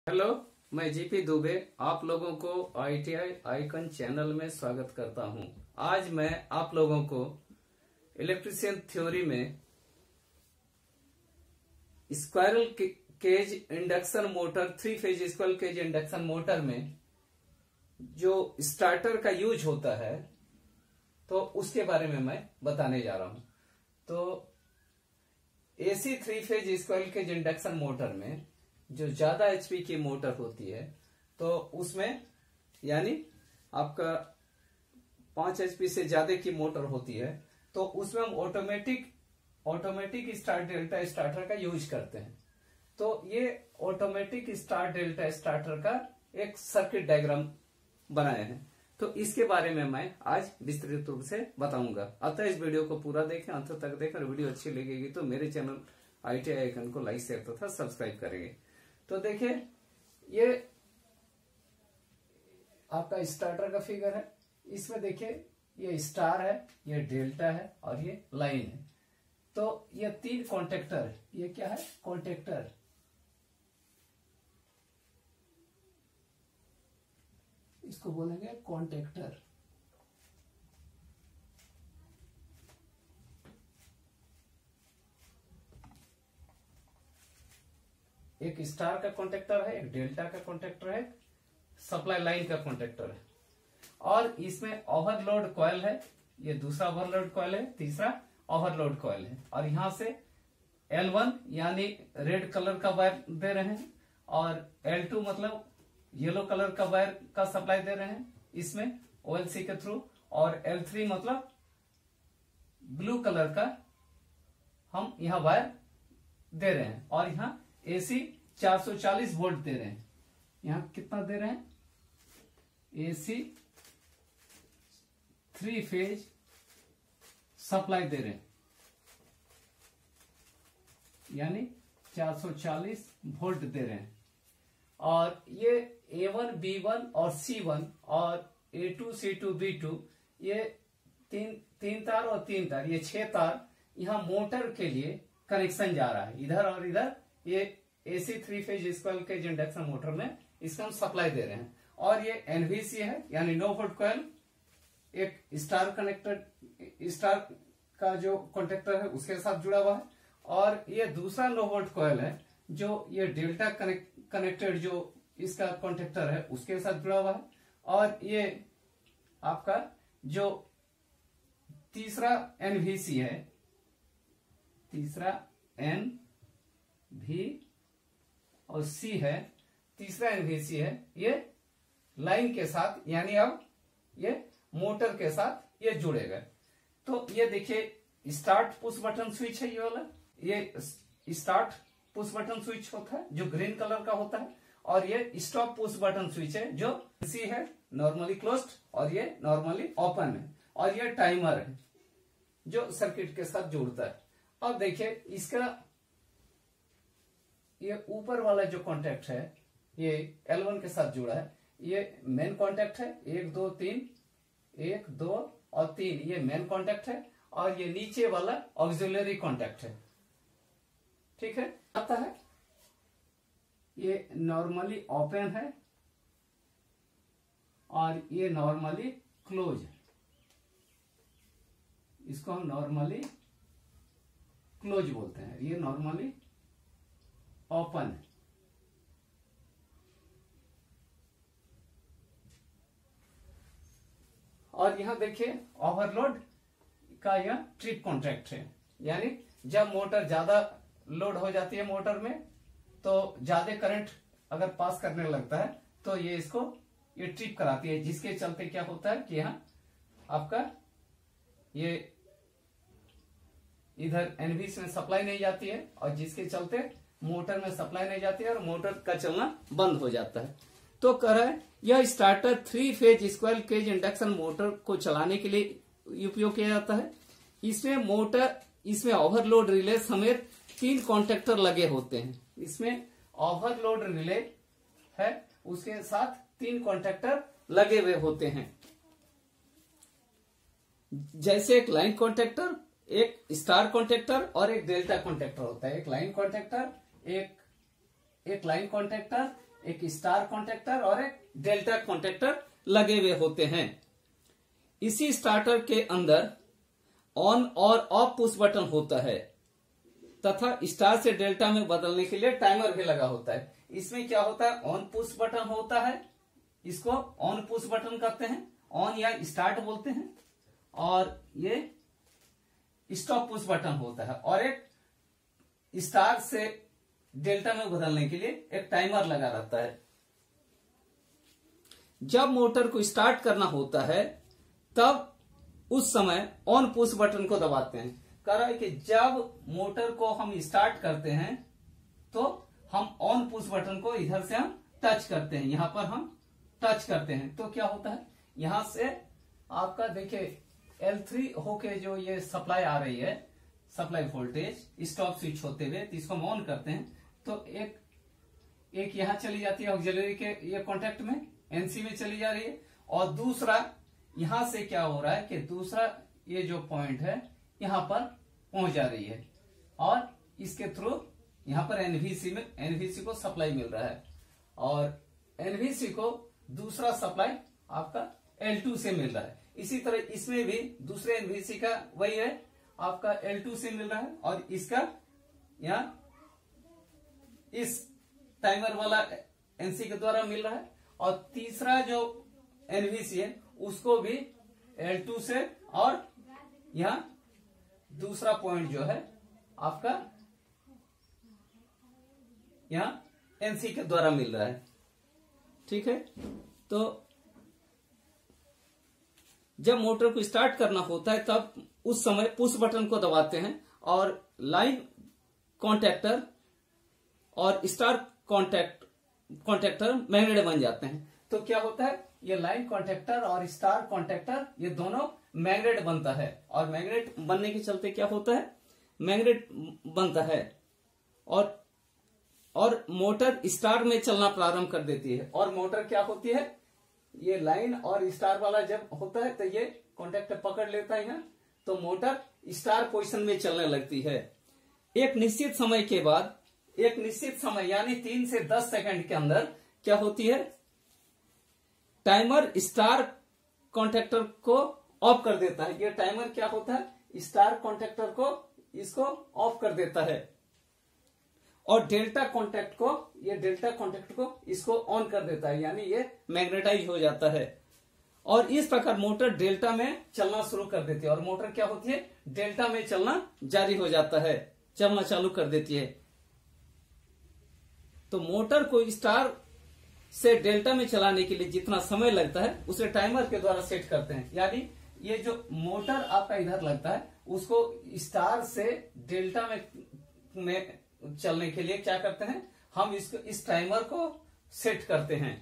Hello, मैं GP Dubey आप लोगों को आईटीआई आइकन चैनल में स्वागत करता हूं। आज मैं आप लोगों को इलेक्ट्रिशियन थ्योरी में squirrel cage induction motor, 3 phase squirrel cage induction motor में जो स्टार्टर का यूज होता है तो उसके बारे में मैं बताने जा रहा हूं। तो AC 3 phase squirrel cage induction motor में जो ज्यादा एचपी की मोटर होती है तो उसमें यानी आपका 5 एचपी से ज्यादा की मोटर होती है तो उसमें हम ऑटोमेटिक स्टार्ट डेल्टा स्टार्टर का यूज करते हैं। तो ये ऑटोमेटिक स्टार्ट डेल्टा स्टार्टर का एक सर्किट डायग्राम बनाए हैं, तो इसके बारे में मैं आज विस्तृत रूप से बताऊंगा। अतः इस वीडियो को पूरा देखें, अंत तक देखें और वीडियो अच्छी लगेगी तो मेरे चैनल आईटीआई आइकन को लाइक शेयर तथा सब्सक्राइब करेंगे। तो देखिए, ये आपका स्टार्टर का फिगर है। इसमें देखिए ये स्टार है, ये डेल्टा है और ये लाइन है। तो ये 3 कॉन्टेक्टर है। ये क्या है? कॉन्टेक्टर। इसको बोलेंगे कॉन्टेक्टर। एक स्टार का कॉन्टेक्टर है, एक डेल्टा का कॉन्टेक्टर है, सप्लाई लाइन का कॉन्टेक्टर है और इसमें ओवरलोड कॉइल है। ये दूसरा ओवरलोड कॉइल है, तीसरा ओवरलोड कॉइल है और यहां से L1 यानी रेड कलर का वायर दे रहे हैं और L2 मतलब येलो कलर का वायर का सप्लाई दे रहे हैं इसमें OLC के थ्रू, और L3 मतलब ब्लू कलर का हम यहां वायर दे रहे हैं और यहां एसी 440 वोल्ट दे रहे हैं। यहां कितना दे रहे हैं? एसी 3 फेज सप्लाई दे रहे हैं यानी 440 वोल्ट दे रहे हैं। और ये A1, B1 और C1 और A2, C2, B2 ये तीन तार और 3 तार, ये 6 तार यहां मोटर के लिए कनेक्शन जा रहा है इधर और इधर। ये AC 3 phase squirrel cage induction motor में इसका हम सप्लाई दे रहे हैं। और ये एनवीसी है यानी नो वोल्ट कॉइल। एक स्टार का जो कॉन्टेक्टर है उसके साथ जुड़ा हुआ है और ये दूसरा नो वोल्ट कॉइल है जो ये डेल्टा कनेक्टेड जो इसका कॉन्टेक्टर है उसके साथ जुड़ा हुआ है। और ये आपका जो तीसरा एनवीसी है, तीसरा एन भी और सी है, तीसरा एनवीसी है, ये लाइन के साथ यानी अब ये मोटर के साथ ये जुड़ेगा। तो ये देखिए स्टार्ट पुश बटन स्विच है ये वाला। ये स्टार्ट पुश बटन स्विच होता है जो ग्रीन कलर का होता है और ये स्टॉप पुश बटन स्विच है जो सी है नॉर्मली क्लोज्ड और ये नॉर्मली ओपन है। और ये टाइमर है जो सर्किट के साथ जुड़ता है। अब देखिए इसका ये ऊपर वाला जो कॉन्टेक्ट है ये L1 के साथ जुड़ा है। ये मेन कॉन्टेक्ट है, 1 2 3, 1 2 और 3 ये मेन कॉन्टेक्ट है और ये नीचे वाला ऑक्सिलरी कॉन्टेक्ट है। ठीक है, आता है ये नॉर्मली ओपन है और ये नॉर्मली क्लोज है। इसको हम नॉर्मली क्लोज बोलते हैं, ये नॉर्मली ओपन है। और यहां देखिए ओवरलोड का यह ट्रिप कॉन्ट्रैक्ट है यानी जब मोटर ज्यादा लोड हो जाती है मोटर में तो ज्यादा करंट अगर पास करने लगता है तो ये इसको ये ट्रिप कराती है, जिसके चलते क्या होता है कि यहां आपका ये इधर एनवीसी में सप्लाई नहीं जाती है और जिसके चलते मोटर में सप्लाई नहीं जाती है और मोटर का चलना बंद हो जाता है। तो कह रहा है यह starter 3 phase squirrel cage induction motor को चलाने के लिए उपयोग किया जाता है। इसमें ओवरलोड रिले समेत 3 कॉन्टेक्टर लगे होते हैं। इसमें ओवरलोड रिले है, उसके साथ 3 कॉन्टेक्टर लगे हुए होते हैं। जैसे एक लाइन कॉन्टेक्टर, एक स्टार कॉन्टेक्टर और एक डेल्टा कॉन्टेक्टर होता है। एक लाइन कॉन्टेक्टर, एक लाइन कॉन्टेक्टर, एक स्टार कॉन्टेक्टर और एक डेल्टा कॉन्टेक्टर लगे हुए होते हैं। इसी स्टार्टर के अंदर ऑन और ऑफ पुश बटन होता है तथा स्टार से डेल्टा में बदलने के लिए टाइमर भी लगा होता है। इसमें क्या होता है, ऑन पुश बटन होता है, इसको ऑन पुश बटन कहते हैं, ऑन या स्टार्ट बोलते हैं, और ये स्टॉप पुश बटन होता है, और एक स्टार से डेल्टा में बदलने के लिए एक टाइमर लगा रहता है। जब मोटर को स्टार्ट करना होता है तब उस समय ऑन पुश बटन को दबाते हैं। कह रहा है कि जब मोटर को हम स्टार्ट करते हैं तो हम ऑन पुश बटन को इधर से हम टच करते हैं, यहां पर हम टच करते हैं तो क्या होता है, यहां से आपका देखिए L3 होके जो ये सप्लाई आ रही है, सप्लाई वोल्टेज स्टॉप स्विच होते हुए, तो इसको हम ऑन करते हैं तो एक यहां चली जाती है ऑक्सिलरी के ये कॉन्टेक्ट में, एनसी में चली जा रही है, और दूसरा यहां से क्या हो रहा है कि दूसरा ये जो पॉइंट है यहां पर पहुंच जा रही है, और इसके थ्रू यहां पर एनवीसी को सप्लाई मिल रहा है, और एनवीसी को दूसरा सप्लाई आपका L2 से मिल रहा है। इसी तरह इसमें भी दूसरे एनवीसी का वही है, आपका L2 से मिल रहा है, और इसका यहाँ इस टाइमर वाला एनसी के द्वारा मिल रहा है, और तीसरा जो एनवीसी है उसको भी L2 से, और यहाँ दूसरा पॉइंट जो है आपका यहाँ एनसी के द्वारा मिल रहा है। ठीक है, तो जब मोटर को स्टार्ट करना होता है तब उस समय पुश बटन को दबाते हैं, और लाइन कॉन्टेक्टर और स्टार कॉन्टेक्टर मैग्नेट बन जाते हैं। तो क्या होता है, ये लाइन कॉन्टेक्टर और स्टार कॉन्टेक्टर ये दोनों मैग्नेट बनता है, और मैग्नेट बनने के चलते क्या होता है, मैग्नेट बनता है, और मोटर स्टार में चलना प्रारंभ कर देती है। और मोटर क्या होती है, ये लाइन और स्टार वाला जब होता है तो ये कॉन्टेक्टर पकड़ लेता है यहाँ, तो मोटर स्टार पोजीशन में चलने लगती है। एक निश्चित समय के बाद, एक निश्चित समय यानी 3 से 10 सेकंड के अंदर क्या होती है, टाइमर स्टार कॉन्टेक्टर को ऑफ कर देता है। ये टाइमर क्या होता है, स्टार कॉन्टेक्टर को इसको ऑफ कर देता है, और डेल्टा कॉन्टेक्ट को इसको ऑन कर देता है, यानी ये मैग्नेटाइज हो जाता है, और इस प्रकार मोटर डेल्टा में चलना शुरू कर देती है, और मोटर क्या होती है, डेल्टा में चलना जारी हो जाता है, चलना चालू कर देती है। तो मोटर को स्टार से डेल्टा में चलाने के लिए जितना समय लगता है उसे टाइमर के द्वारा सेट करते हैं। यानी ये जो मोटर आपका इधर लगता है उसको स्टार से डेल्टा में चलने के लिए क्या करते हैं, हम इस टाइमर को सेट करते हैं।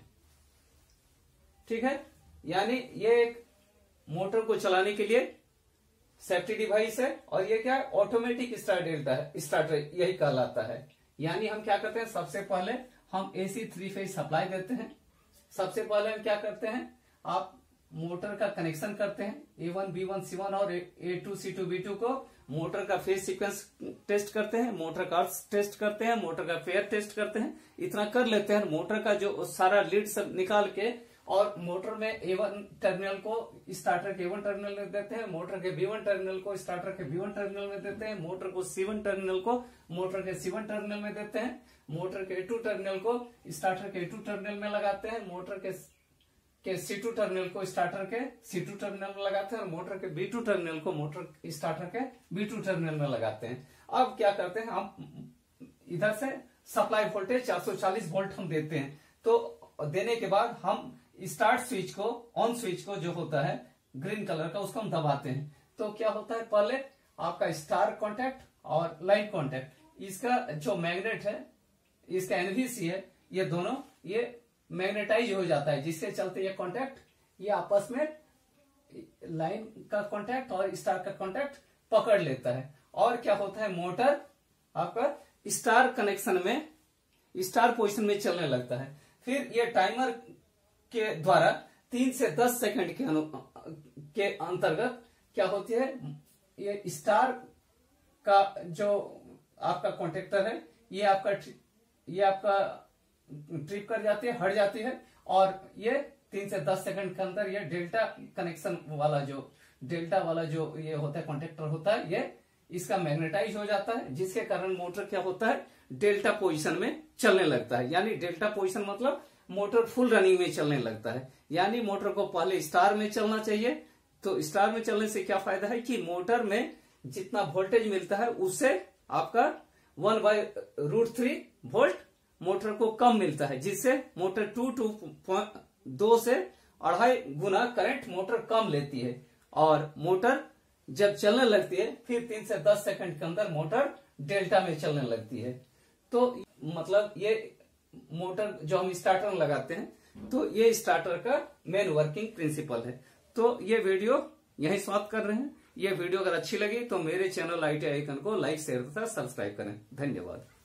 ठीक है, यानी ये एक मोटर को चलाने के लिए सेफ्टी डिवाइस है, और ये क्या है, ऑटोमेटिक स्टार्टर यही कहलाता है। यानी हम क्या करते हैं, सबसे पहले हम AC 3 फेज सप्लाई देते हैं। सबसे पहले हम क्या करते हैं, आप मोटर का कनेक्शन करते हैं, A1 B1 C1 और A2 C2 B2 को मोटर का फेज सीक्वेंस टेस्ट करते हैं, मोटर का टेस्ट करते हैं, मोटर का फेयर टेस्ट करते हैं, इतना कर लेते हैं। मोटर का जो सारा लीड सब निकाल के, और मोटर में A1 टर्मिनल को स्टार्टर के A1 टर्मिनल में देते हैं, मोटर के B1 टर्मिनल को स्टार्टर के B1 टर्मिनल में देते हैं, मोटर को C1 टर्मिनल को मोटर के C1 टर्मिनल में देते हैं, मोटर के A2 टर्मिनल को स्टार्टर के A2 टर्मिनल में लगाते हैं, मोटर के C2 टर्मिनल को स्टार्टर के C2 टर्मिनल में लगाते हैं, और मोटर के B2 टर्मिनल को मोटर स्टार्टर के B2 टर्मिनल में लगाते हैं। अब क्या करते हैं, हम इधर से सप्लाई वोल्टेज 440 वोल्ट हम देते हैं। तो देने के बाद हम स्टार्ट स्विच को, ऑन स्विच को जो होता है ग्रीन कलर का, उसको हम दबाते हैं। तो क्या होता है, पहले आपका स्टार कॉन्टेक्ट और लाइन कॉन्टेक्ट, इसका जो मैग्नेट है, इसका एनवीसी है, ये दोनों ये मैग्नेटाइज हो जाता है, जिसके चलते ये कॉन्टेक्ट ये आपस में लाइन का कॉन्टेक्ट और स्टार का कॉन्टेक्ट पकड़ लेता है। और क्या होता है, मोटर आपका स्टार कनेक्शन में, स्टार पोजीशन में चलने लगता है। फिर ये टाइमर के द्वारा 3 से 10 सेकंड के अंतर्गत क्या होती है, ये स्टार का जो आपका कॉन्टेक्टर है, ये आपका ट्रिप कर जाती है, हट जाती है, और ये 3 से 10 सेकंड के अंदर ये डेल्टा कनेक्शन वाला जो ये होता है कॉन्टेक्टर होता है, ये इसका मैग्नेटाइज हो जाता है, जिसके कारण मोटर क्या होता है, डेल्टा पोजीशन में चलने लगता है। यानी डेल्टा पोजीशन मतलब मोटर फुल रनिंग में चलने लगता है। यानी मोटर को पहले स्टार में चलना चाहिए। तो स्टार में चलने से क्या फायदा है कि मोटर में जितना वोल्टेज मिलता है उससे आपका 1/√3 वोल्ट मोटर को कम मिलता है, जिससे मोटर 2 से 2.5 गुना करंट मोटर कम लेती है। और मोटर जब चलने लगती है फिर 3 से 10 सेकंड के अंदर मोटर डेल्टा में चलने लगती है। तो मतलब ये मोटर जो हम स्टार्टर में लगाते हैं, तो ये स्टार्टर का मेन वर्किंग प्रिंसिपल है। तो ये वीडियो यही समाप्त कर रहे हैं। ये वीडियो अगर अच्छी लगी तो मेरे चैनल ITI आइकन को लाइक शेयर तथा सब्सक्राइब करें। धन्यवाद।